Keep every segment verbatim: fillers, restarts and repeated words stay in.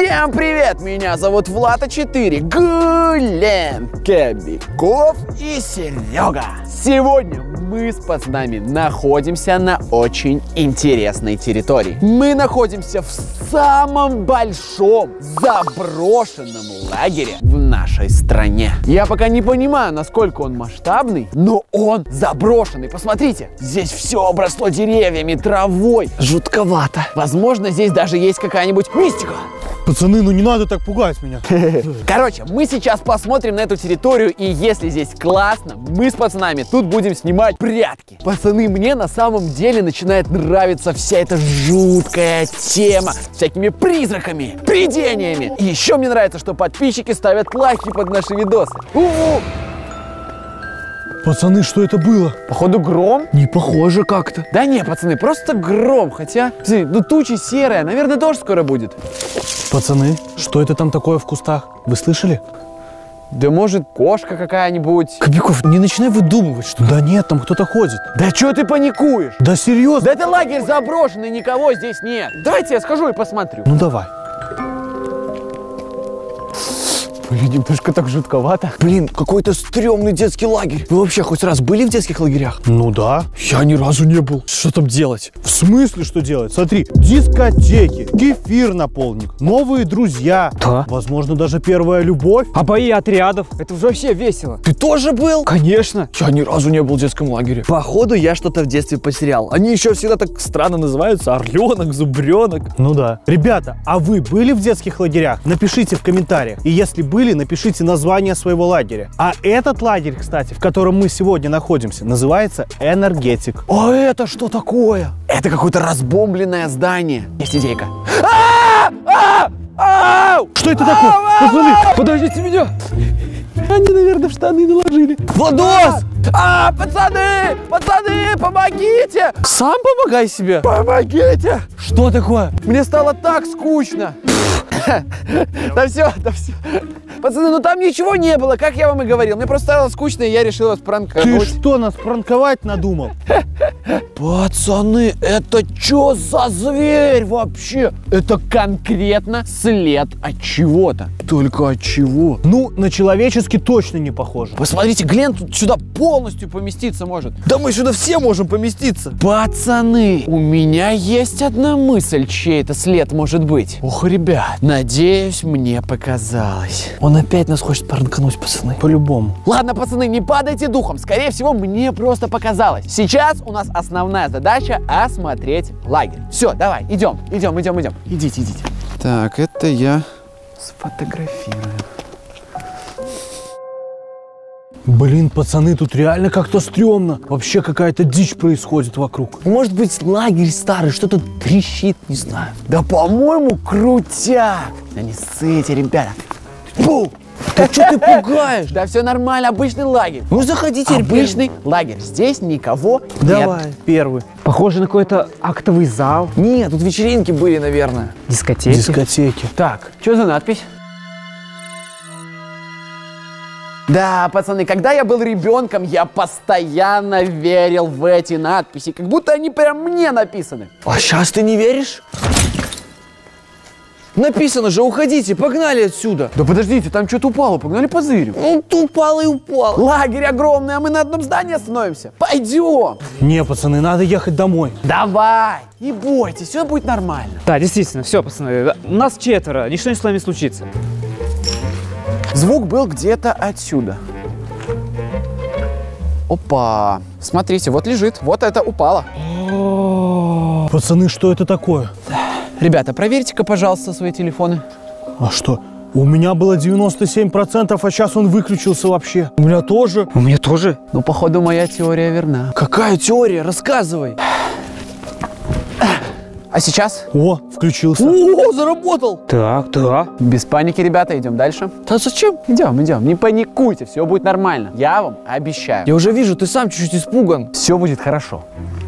Всем привет! Меня зовут Влад а четыре, Глен, Кобяков и Серега. Сегодня мы с пацанами находимся на очень интересной территории. Мы находимся в самом большом заброшенном лагере в нашей стране. Я пока не понимаю, насколько он масштабный, но он заброшенный. Посмотрите, здесь все обросло деревьями, травой. Жутковато. Возможно, здесь даже есть какая-нибудь мистика. Пацаны, ну не надо так пугать меня. Короче, мы сейчас посмотрим на эту территорию, и если здесь классно, мы с пацанами тут будем снимать прятки. Пацаны, мне на самом деле начинает нравиться вся эта жуткая тема с всякими призраками, привидениями. И еще мне нравится, что подписчики ставят лайки под наши видосы. У-у! Пацаны, что это было? Походу гром? Не похоже как-то. Да не, пацаны, просто гром. Хотя, ну туча серая, наверное, дождь скоро будет. Пацаны, что это там такое в кустах? Вы слышали? Да может, кошка какая-нибудь. Кобяков, не начинай выдумывать, что... Да нет, там кто-то ходит. Да что ты паникуешь? Да серьезно? Да это лагерь заброшенный, никого здесь нет. Давайте я схожу и посмотрю. Ну давай. Блин, немножко так жутковато. Блин, какой-то стрёмный детский лагерь. Вы вообще хоть раз были в детских лагерях? Ну да. Я ни разу не был. Что там делать? В смысле, что делать? Смотри, дискотеки, кефир на полник, новые друзья. Да. Возможно, даже первая любовь. А бои отрядов? Это же вообще весело. Ты тоже был? Конечно. Я ни разу не был в детском лагере. Походу, я что-то в детстве потерял. Они еще всегда так странно называются. Орленок, зубренок. Ну да. Ребята, а вы были в детских лагерях? Напишите в комментариях. И если были, напишите название своего лагеря. А этот лагерь, кстати, в котором мы сегодня находимся, называется Энергетик. А это что такое? Это какое-то разбомбленное здание. Есть идейка. А-а-а! Что это такое? Пацаны, Подождите меня! Они, наверное, в штаны наложили. Владос! А, пацаны! Пацаны, помогите! Сам помогай себе. Помогите! Что такое? Мне стало так скучно. Да все, да все. Пацаны, ну там ничего не было, как я вам и говорил. Мне просто стало скучно, и я решил вас ты пранкануть. что, нас пранковать надумал? Пацаны, это что за зверь вообще? Это конкретно след от чего-то. Только от чего? Ну, на человеческий точно не похоже. Посмотрите, Глен тут сюда полностью поместиться может. Да мы сюда все можем поместиться. Пацаны, у меня есть одна мысль, чей это след может быть. Ох, ребят, надеюсь, мне показалось. Он опять нас хочет пранкануть, пацаны. По-любому. Ладно, пацаны, не падайте духом. Скорее всего, мне просто показалось. Сейчас у нас основная задача осмотреть лагерь. Все, давай, идем, идем, идем, идем. Идите, идите. Так, это я сфотографирую. Блин, пацаны, тут реально как-то стрёмно. Вообще какая-то дичь происходит вокруг. Может быть, лагерь старый, что-то трещит, не знаю. Да, по-моему, крутяк. Да не ссыте, ребята. Фу! Да что ты пугаешь? Да все нормально, обычный лагерь. Ну заходите, Обычный лагерь. Здесь никого Давай, нет. первый. Похоже на какой-то актовый зал. Нет, тут вечеринки были, наверное. Дискотеки. Дискотеки. Так, что за надпись? Да, пацаны, когда я был ребенком, я постоянно верил в эти надписи, как будто они прям мне написаны. А сейчас ты не веришь? Написано же, уходите, погнали отсюда. Да подождите, там что-то упало, погнали позырю. Ну, упал и упал. Лагерь огромный, а мы на одном здании остановимся. Пойдем. Не, пацаны, надо ехать домой. Давай, не бойтесь, все будет нормально. Да, действительно, все, пацаны, у нас четверо, ничто не с вами случится. Звук был где-то отсюда. Опа, смотрите, вот лежит, вот это упало. Пацаны, что это такое? Ребята, проверьте-ка, пожалуйста, свои телефоны. А что? У меня было девяносто семь процентов, а сейчас он выключился вообще. У меня тоже. У меня тоже. Ну, походу, моя теория верна. Какая теория? Рассказывай. А сейчас? О, включился. О, заработал. Так, да. Без паники, ребята, идем дальше. Да зачем? Идем, идем, не паникуйте, все будет нормально. Я вам обещаю. Я уже вижу, ты сам чуть-чуть испуган. Все будет хорошо.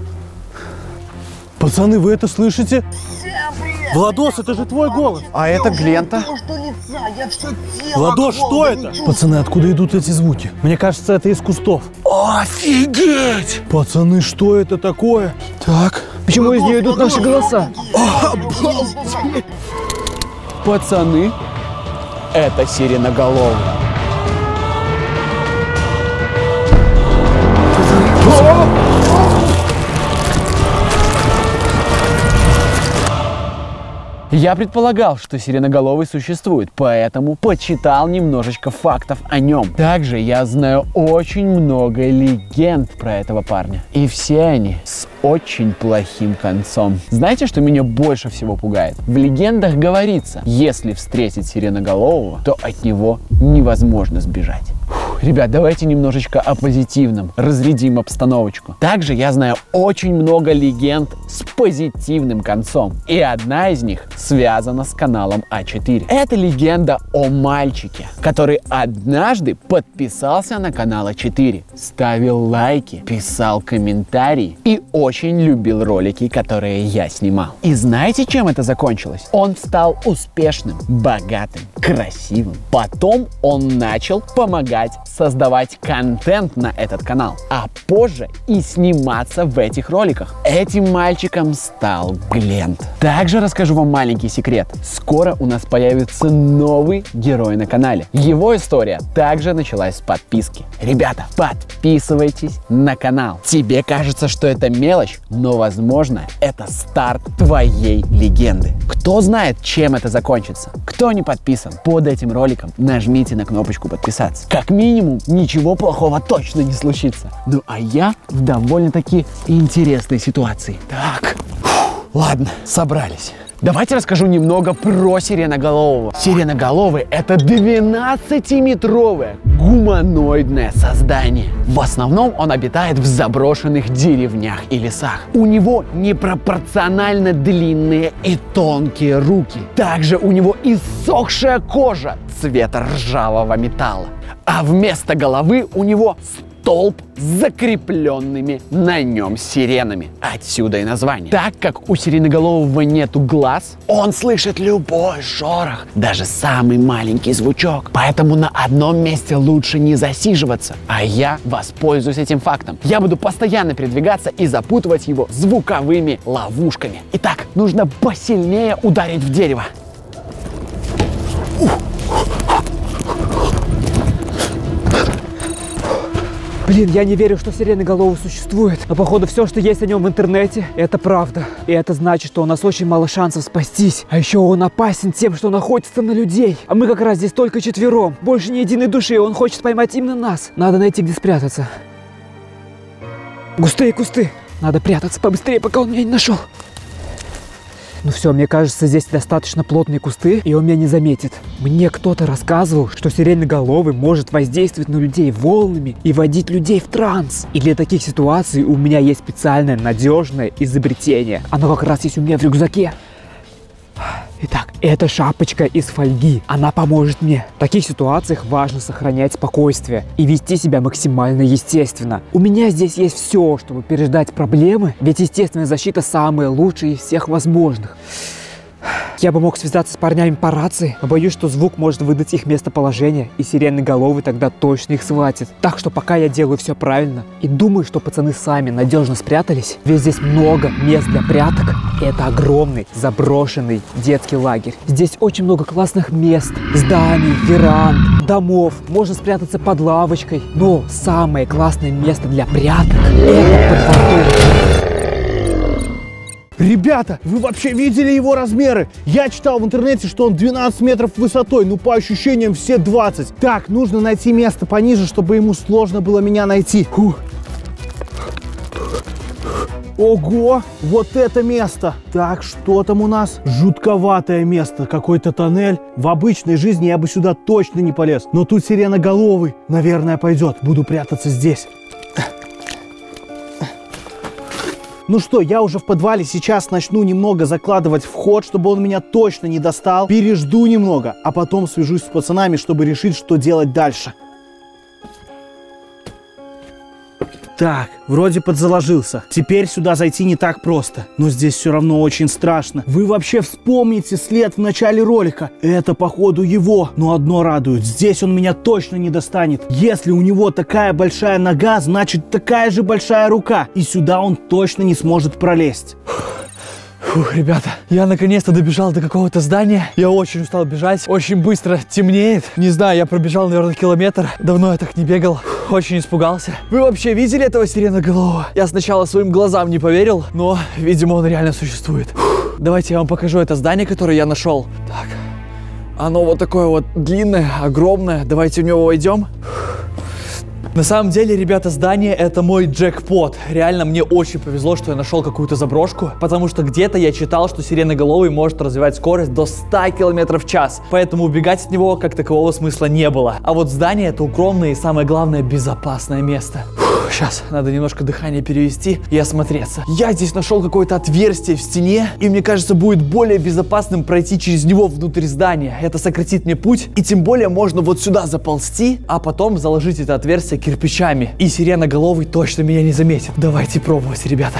Пацаны, вы это слышите? Владос, это же твой голос. А это Глента. Владос, что это? Пацаны, откуда идут эти звуки? Мне кажется, это из кустов. Офигеть! Пацаны, что это такое? Так. Почему из нее идут наши голоса? Пацаны, это сиреноголовый. Я предполагал, что сиреноголовый существует, поэтому почитал немножечко фактов о нем. Также я знаю очень много легенд про этого парня. И все они с очень плохим концом. Знаете, что меня больше всего пугает? В легендах говорится, если встретить сиреноголового, то от него невозможно сбежать. Фух, ребят, давайте немножечко о позитивном, разрядим обстановочку. Также я знаю очень много легенд с позитивным концом. И одна из них связана с каналом А четыре. Это легенда о мальчике, который однажды подписался на канал А четыре, ставил лайки, писал комментарии и очень любил ролики, которые я снимал. И знаете, чем это закончилось? Он стал успешным, богатым, красивым. Потом он начал помогать создавать контент на этот канал, а позже и сниматься в этих роликах. Этим мальчиком стал Глент. Также расскажу вам маленький секрет. Скоро у нас появится новый герой на канале. Его история также началась с подписки. Ребята, подписывайтесь на канал. Тебе кажется, что это мелочь, но возможно это старт твоей легенды. Кто знает, чем это закончится? Кто не подписан? Под этим роликом нажмите на кнопочку подписаться. Как минимум, ничего плохого точно не случится. Ну а я в довольно-таки интересной ситуации. Так, фух, ладно, собрались. Давайте расскажу немного про сиреноголового. Сиреноголовый — это двенадцатиметровое гуманоидное создание. В основном он обитает в заброшенных деревнях и лесах. У него непропорционально длинные и тонкие руки. Также у него иссохшая кожа цвета ржавого металла. А вместо головы у него столб с закрепленными на нем сиренами. Отсюда и название. Так как у сиреноголового нету глаз, он слышит любой шорох, даже самый маленький звучок. Поэтому на одном месте лучше не засиживаться. А я воспользуюсь этим фактом. Я буду постоянно передвигаться и запутывать его звуковыми ловушками. Итак, нужно посильнее ударить в дерево. Блин, я не верю, что сиреноголовый существует. Но походу все, что есть о нем в интернете, это правда. И это значит, что у нас очень мало шансов спастись. А еще он опасен тем, что он охотится на людей. А мы как раз здесь только четвером. Больше ни единой души, и он хочет поймать именно нас. Надо найти, где спрятаться. Густые кусты. Надо прятаться побыстрее, пока он меня не нашел. Ну все, мне кажется, здесь достаточно плотные кусты, и он меня не заметит. Мне кто-то рассказывал, что сиреноголовый может воздействовать на людей волнами и вводить людей в транс. И для таких ситуаций у меня есть специальное надежное изобретение. Оно как раз есть у меня в рюкзаке. Итак, это шапочка из фольги. Она поможет мне. В таких ситуациях важно сохранять спокойствие и вести себя максимально естественно. У меня здесь есть все, чтобы переждать проблемы, ведь естественная защита самая лучшая из всех возможных. Я бы мог связаться с парнями по рации, но боюсь, что звук может выдать их местоположение, и сиреноголовый тогда точно их схватит. Так что пока я делаю все правильно и думаю, что пацаны сами надежно спрятались, ведь здесь много мест для пряток. И это огромный заброшенный детский лагерь. Здесь очень много классных мест, зданий, веранд, домов. Можно спрятаться под лавочкой. Но самое классное место для пряток — это под водой. Ребята, вы вообще видели его размеры? Я читал в интернете, что он двенадцать метров высотой, ну по ощущениям все двадцать. Так, нужно найти место пониже, чтобы ему сложно было меня найти. Фух. Ого, вот это место. Так, что там у нас? Жутковатое место, какой-то тоннель. В обычной жизни я бы сюда точно не полез. Но тут сиреноголовый, наверное, пойдет. Буду прятаться здесь. Ну что, я уже в подвале, сейчас начну немного закладывать вход, чтобы он меня точно не достал. Пережду немного, а потом свяжусь с пацанами, чтобы решить, что делать дальше. Так, вроде подзаложился. Теперь сюда зайти не так просто. Но здесь все равно очень страшно. Вы вообще вспомните след в начале ролика. Это, походу, его. Но одно радует. Здесь он меня точно не достанет. Если у него такая большая нога, значит такая же большая рука. И сюда он точно не сможет пролезть. Фух, ребята, я наконец-то добежал до какого-то здания. Я очень устал бежать, очень быстро темнеет. Не знаю, я пробежал, наверное, километр. Давно я так не бегал. Очень испугался. Вы вообще видели этого сиреноголового? Я сначала своим глазам не поверил, но, видимо, он реально существует. Фух, давайте я вам покажу это здание, которое я нашел. Так, оно вот такое вот длинное, огромное. Давайте в него войдем. На самом деле, ребята, здание — это мой джекпот. Реально, мне очень повезло, что я нашел какую-то заброшку, потому что где-то я читал, что сиреноголовый может развивать скорость до ста километров в час, поэтому убегать от него как такового смысла не было. А вот здание — это укромное и, самое главное, безопасное место. Фух, сейчас надо немножко дыхание перевести и осмотреться. Я здесь нашел какое-то отверстие в стене, и мне кажется, будет более безопасным пройти через него внутрь здания. Это сократит мне путь, и тем более можно вот сюда заползти, а потом заложить это отверстие кирпичами. И сиреноголовый точно меня не заметит. Давайте пробовать, ребята.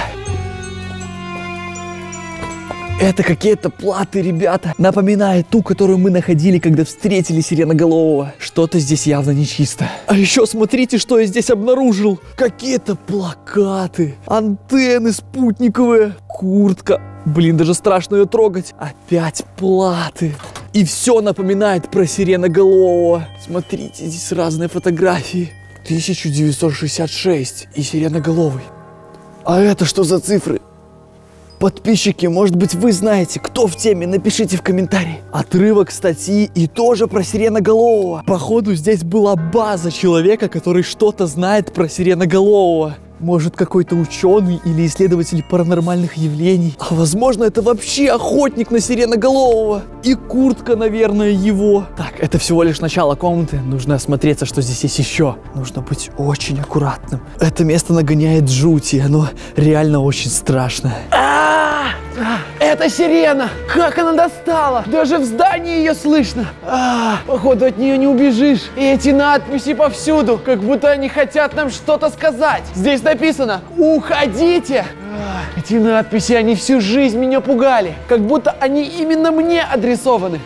Это какие-то платы, ребята. Напоминает ту, которую мы находили, когда встретили сиреноголового. Что-то здесь явно нечисто. А еще смотрите, что я здесь обнаружил. Какие-то плакаты, антенны спутниковые, куртка. Блин, даже страшно ее трогать. Опять платы. И все напоминает про сиреноголового. Смотрите, здесь разные фотографии. тысяча девятьсот шестьдесят шесть и сиреноголовый. А это что за цифры? Подписчики, может быть, вы знаете, кто в теме, напишите в комментарии. Отрывок статьи и тоже про сиреноголового. Походу, здесь была база человека, который что-то знает про сиреноголового. Может, какой-то ученый или исследователь паранормальных явлений. А возможно, это вообще охотник на сиреноголового. И куртка, наверное, его. Так, это всего лишь начало комнаты. Нужно осмотреться, что здесь есть еще. Нужно быть очень аккуратным. Это место нагоняет жути. Оно реально очень страшное. Это сирена! Как она достала! Даже в здании ее слышно! А, походу, от нее не убежишь. И эти надписи повсюду, как будто они хотят нам что-то сказать. Здесь написано «Уходите!» а, Эти надписи, они всю жизнь меня пугали. Как будто они именно мне адресованы.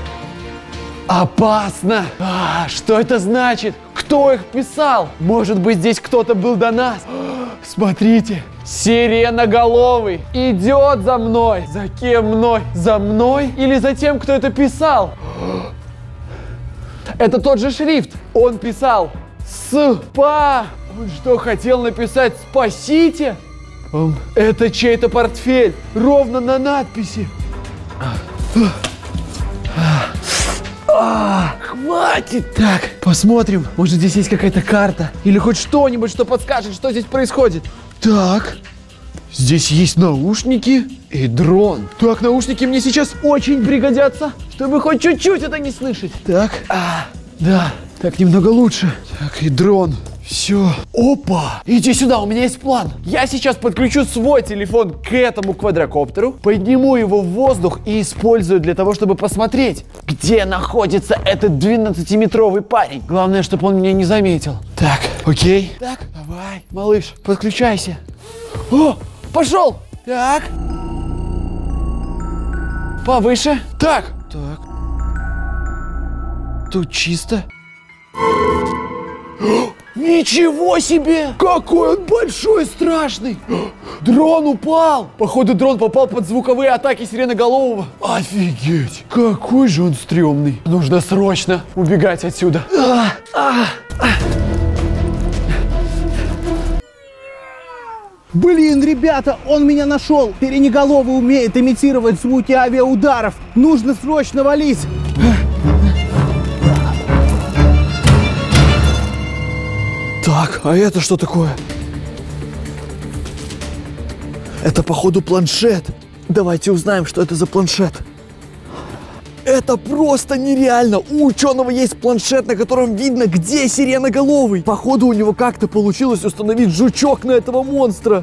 Опасно! А, что это значит? Кто их писал? Может быть, здесь кто-то был до нас? Смотрите! Сиреноголовый идет за мной. За кем мной? За мной или за тем, кто это писал? Это тот же шрифт. Он писал «Спа». Он что, хотел написать «Спасите»? Это чей-то портфель. Ровно на надписи. А, хватит! Так, посмотрим. Может, здесь есть какая-то карта? Или хоть что-нибудь, что подскажет, что здесь происходит. Так, здесь есть наушники и дрон. Так, наушники мне сейчас очень пригодятся, чтобы хоть чуть-чуть это не слышать. Так, а, да, так немного лучше. Так, и дрон. Все. Опа! Иди сюда, у меня есть план. Я сейчас подключу свой телефон к этому квадрокоптеру, подниму его в воздух и использую для того, чтобы посмотреть, где находится этот двенадцатиметровый парень. Главное, чтобы он меня не заметил. Так, окей. Так, давай, малыш, подключайся. О, пошел! Так. Повыше. Так. Так. Тут чисто. Ничего себе! Какой он большой и страшный! Дрон упал! Походу, дрон попал под звуковые атаки сиреноголового. Офигеть! Какой же он стрёмный! Нужно срочно убегать отсюда. А, а, а. Блин, ребята, он меня нашел. Сиреноголовый умеет имитировать звуки авиаударов. Нужно срочно валить. Так, а это что такое? Это, походу, планшет. Давайте узнаем, что это за планшет. Это просто нереально. У ученого есть планшет, на котором видно, где сиреноголовый. Походу, у него как-то получилось установить жучок на этого монстра.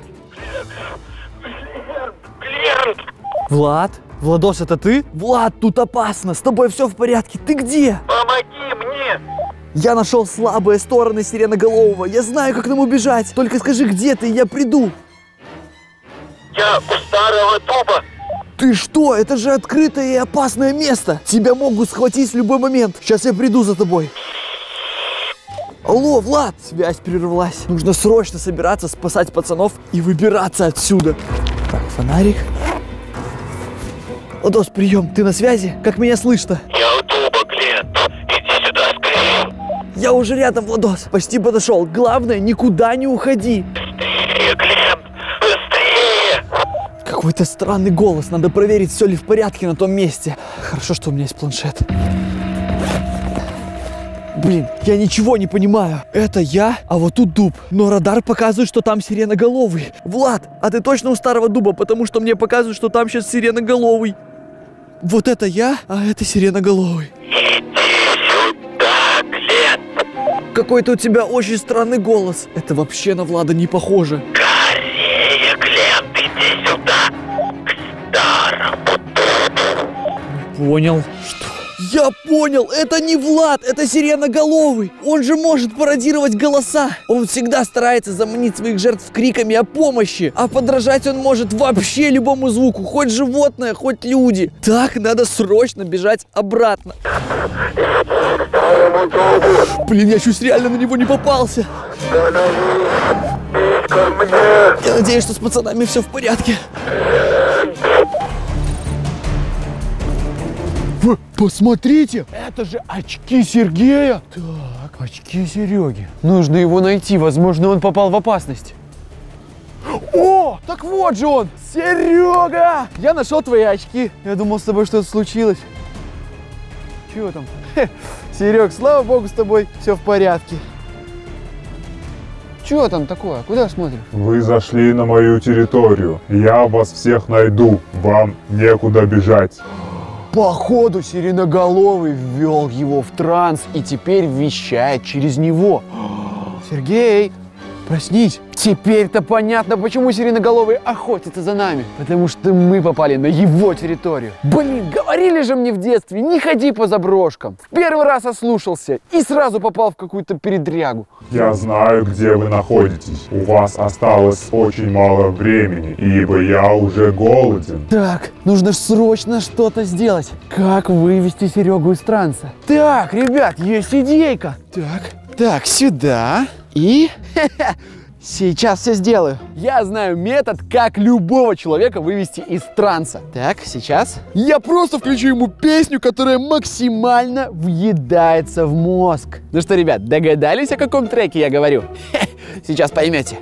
Влад? Владос, это ты? Влад, тут опасно. С тобой все в порядке. Ты где? Помоги мне! Я нашел слабые стороны сиреноголового. Я знаю, как нам убежать. Только скажи, где ты, и я приду. Я у старого дуба. Ты что? Это же открытое и опасное место. Тебя могут схватить в любой момент. Сейчас я приду за тобой. Алло, Влад! Связь прервалась. Нужно срочно собираться, спасать пацанов и выбираться отсюда. Так, фонарик. Владос, прием, ты на связи? Как меня слышно? Я у дуба, Глент. Иди сюда скорее. Я уже рядом, Владос. Почти подошел. Главное, никуда не уходи. Быстрее, Глент. Быстрее. Какой-то странный голос. Надо проверить, все ли в порядке на том месте. Хорошо, что у меня есть планшет. Блин, я ничего не понимаю. Это я, а вот тут дуб. Но радар показывает, что там сиреноголовый. Влад, а ты точно у старого дуба? Потому что мне показывают, что там сейчас сиреноголовый. Вот это я, а это сиреноголовый. Иди сюда, Глент. Какой-то у тебя очень странный голос. Это вообще на Влада не похоже. Скорее, Глент, иди сюда. К старому дубу. Понял. Что? Я понял, это не Влад, это сиреноголовый. Он же может пародировать голоса. Он всегда старается заманить своих жертв криками о помощи. А подражать он может вообще любому звуку, хоть животное, хоть люди. Так, надо срочно бежать обратно. Блин, я чуть реально на него не попался. Я надеюсь, что с пацанами все в порядке. Вы посмотрите, это же очки Сергея. Так, очки Сереги. Нужно его найти, возможно, он попал в опасность. О, так вот же он, Серега! Я нашел твои очки. Я думал, с тобой что-то случилось. Чего там? Хе, Серег, слава богу, с тобой все в порядке. Чего там такое? Куда смотришь? Вы зашли на мою территорию. Я вас всех найду. Вам некуда бежать. Походу, сиреноголовый ввел его в транс и теперь вещает через него. Сергей, проснись. Теперь-то понятно, почему сиреноголовый охотится за нами. Потому что мы попали на его территорию. Блин, говорили же мне в детстве, не ходи по заброшкам. В первый раз ослушался и сразу попал в какую-то передрягу. Я знаю, где вы находитесь. У вас осталось очень мало времени, ибо я уже голоден. Так, нужно срочно что-то сделать. Как вывести Серегу из транса? Так, ребят, есть идейка. Так, так, сюда. И... Сейчас все сделаю. Я знаю метод, как любого человека вывести из транса. Так, сейчас. Я просто включу ему песню, которая максимально въедается в мозг. Ну что, ребят, догадались, о каком треке я говорю? Сейчас поймете.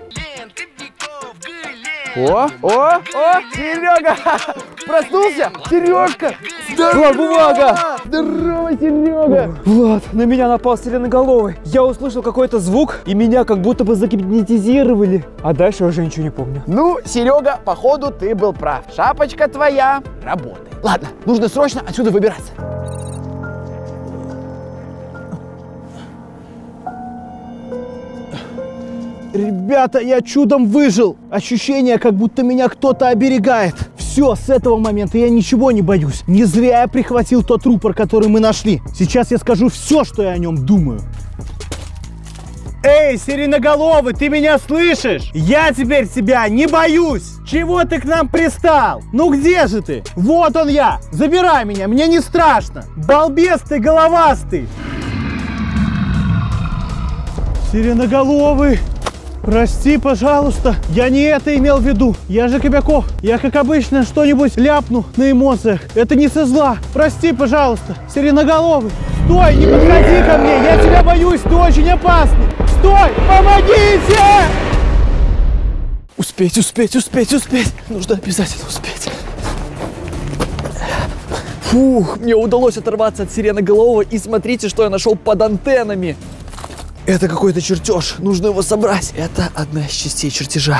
О, о, о, Серега! Проснулся? Сережка! Здорово, бумага! Здорово, Серега! Влад, на меня напал сиреноголовый. Я услышал какой-то звук, и меня как будто бы загипнотизировали. А дальше уже ничего не помню. Ну, Серега, походу, ты был прав. Шапочка твоя работает. Ладно, нужно срочно отсюда выбираться. Ребята, я чудом выжил. Ощущение, как будто меня кто-то оберегает. Все, с этого момента я ничего не боюсь. Не зря я прихватил тот рупор, который мы нашли. Сейчас я скажу все, что я о нем думаю. Эй, сиреноголовый, ты меня слышишь? Я теперь тебя не боюсь. Чего ты к нам пристал? Ну где же ты? Вот он я. Забирай меня, мне не страшно. Балбес ты головастый. Сиреноголовый. Прости, пожалуйста, я не это имел в виду. Я же Кобяков. Я, как обычно, что-нибудь ляпну на эмоциях. Это не со зла. Прости, пожалуйста, сиреноголовый. Стой, не подходи ко мне, я тебя боюсь, ты очень опасный. Стой, помогите! Успеть, успеть, успеть, успеть. Нужно обязательно успеть. Фух, мне удалось оторваться от сиреноголового, и смотрите, что я нашел под антеннами. Это какой-то чертеж, нужно его собрать. Это одна из частей чертежа.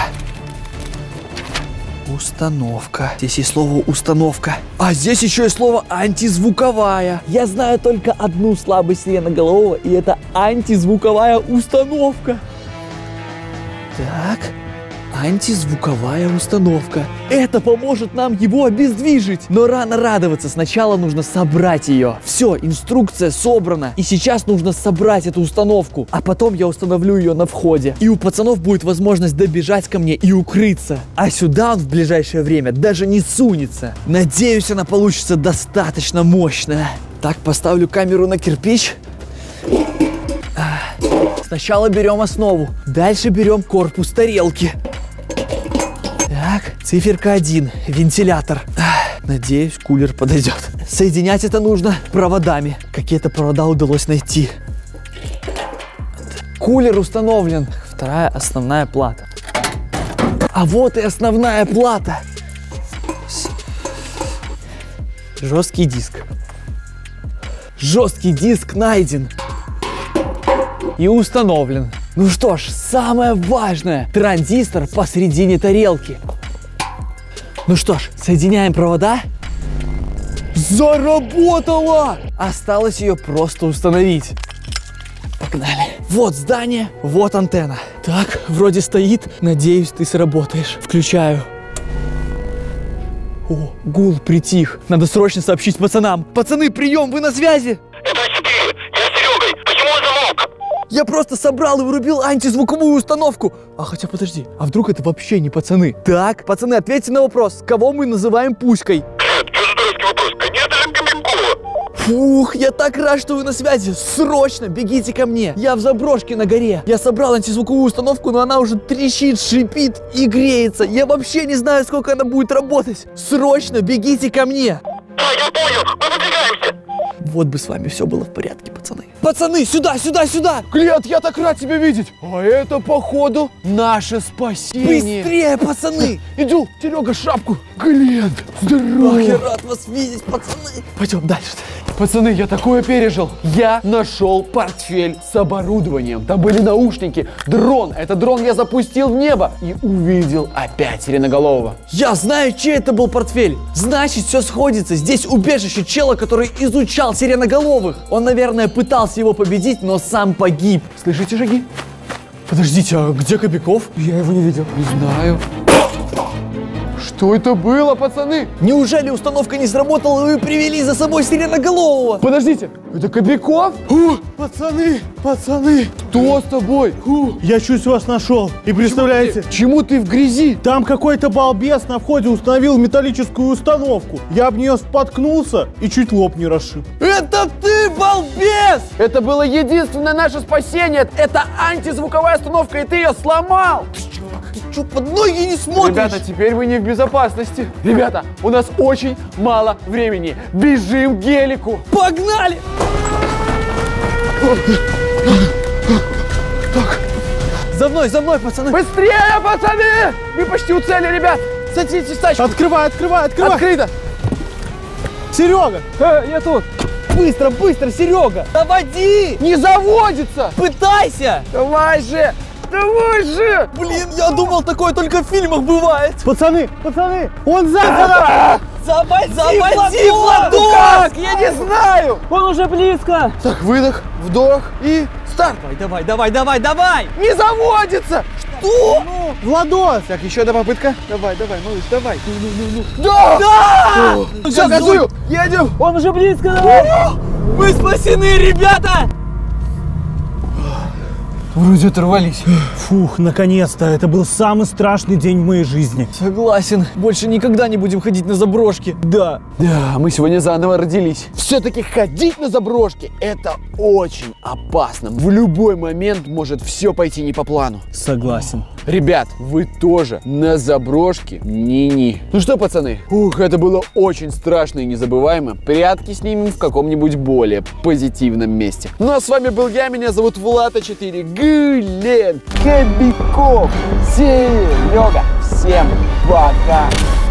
Установка. Здесь есть слово установка. А здесь еще есть слово антизвуковая. Я знаю только одну слабость сиреноголового, и это антизвуковая установка. Так. Антизвуковая установка. Это поможет нам его обездвижить. Но рано радоваться, сначала нужно собрать ее. Все, инструкция собрана. И сейчас нужно собрать эту установку. А потом я установлю ее на входе. И у пацанов будет возможность добежать ко мне и укрыться. А сюда он в ближайшее время даже не сунется. Надеюсь, она получится достаточно мощная. Так, поставлю камеру на кирпич. Сначала берем основу. Дальше берем корпус тарелки. Так, циферка один, вентилятор. Надеюсь, кулер подойдет. Соединять это нужно проводами. Какие-то провода удалось найти. Кулер установлен. Вторая основная плата. А вот и основная плата. Жесткий диск. Жесткий диск найден. И установлен. Ну что ж, самое важное. Транзистор посередине тарелки. Ну что ж, соединяем провода. Заработало! Осталось ее просто установить. Погнали. Вот здание, вот антенна. Так, вроде стоит. Надеюсь, ты сработаешь. Включаю. О, гул притих. Надо срочно сообщить пацанам. Пацаны, прием, вы на связи? Это четыре. Я с Серегой. Почему замолк? Я просто собрал и врубил антизвуковую установку. А хотя подожди, а вдруг это вообще не пацаны? Так, пацаны, ответьте на вопрос. Кого мы называем Пуськой? Что за дурацкий вопрос? Конечно же Кобякова. Фух, я так рад, что вы на связи. Срочно бегите ко мне. Я в заброшке на горе. Я собрал антизвуковую установку, но она уже трещит, шипит и греется. Я вообще не знаю, сколько она будет работать. Срочно бегите ко мне. Да, я понял. Мы выдвигаемся. Вот бы с вами все было в порядке, пацаны. Пацаны, сюда, сюда, сюда. Глент, я так рад тебя видеть. А это, походу, наше спасение. Быстрее, пацаны. Иду, Серега, шапку. Глент, здорово. Ох, я рад вас видеть, пацаны. Пойдем дальше. Пацаны, я такое пережил. Я нашел портфель с оборудованием. Там были наушники, дрон. Этот дрон я запустил в небо и увидел опять сиреноголового. Я знаю, чей это был портфель. Значит, все сходится. Здесь убежище чела, который изучал сиреноголовых. Он, наверное, пытался его победить, но сам погиб. Слышите шаги? Подождите, а где Кобяков? Я его не видел. Не знаю. Что это было, пацаны? Неужели установка не сработала, и вы привели за собой сиреноголового? Подождите, это Кобяков? Фу, пацаны, пацаны. Кто с тобой? Фу, я чуть вас нашел. И представляете, Чему ты в грязи? там какой-то балбес на входе установил металлическую установку. Я об нее споткнулся и чуть лоб не расшиб. Это ты, балбес! Это было единственное наше спасение. Это антизвуковая установка, и ты ее сломал. Ты что, под ноги не смотришь? Ребята, теперь вы не в безопасности. Ребята, у нас очень мало времени. Бежим к гелику. Погнали! За мной, за мной, пацаны! Быстрее, пацаны! Мы почти у цели, ребят. Садитесь в тачку. Открывай, открывай, открывай. Открыто. Серега, Э, я тут. Быстро, быстро, Серега! Доводи! Не заводится. Пытайся! Давай же. Давай же. Блин, я думал, такое только в фильмах бывает. пацаны, пацаны, он сзади. Заводи, Заводи в Ну как? Я не знаю. Он уже близко. Так, выдох, вдох и старт. Давай, давай, давай, давай! Не заводится. Что? Владос. Так, еще одна попытка. Давай, давай, малыш, давай. Да! Да! Все, газую. Едем. Он уже близко. Давай. Мы спасены, ребята! Вроде оторвались. Фух, наконец-то. Это был самый страшный день в моей жизни. Согласен. Больше никогда не будем ходить на заброшки. Да. Да, мы сегодня заново родились. Все-таки ходить на заброшке – это очень опасно. В любой момент может все пойти не по плану. Согласен. Ребят, вы тоже на заброшке ни-ни. Ну что, пацаны, ух, это было очень страшно и незабываемо. Прятки снимем в каком-нибудь более позитивном месте. Ну а с вами был я, меня зовут Влад А четыре, Глент, Кобяков, Серега. Всем пока!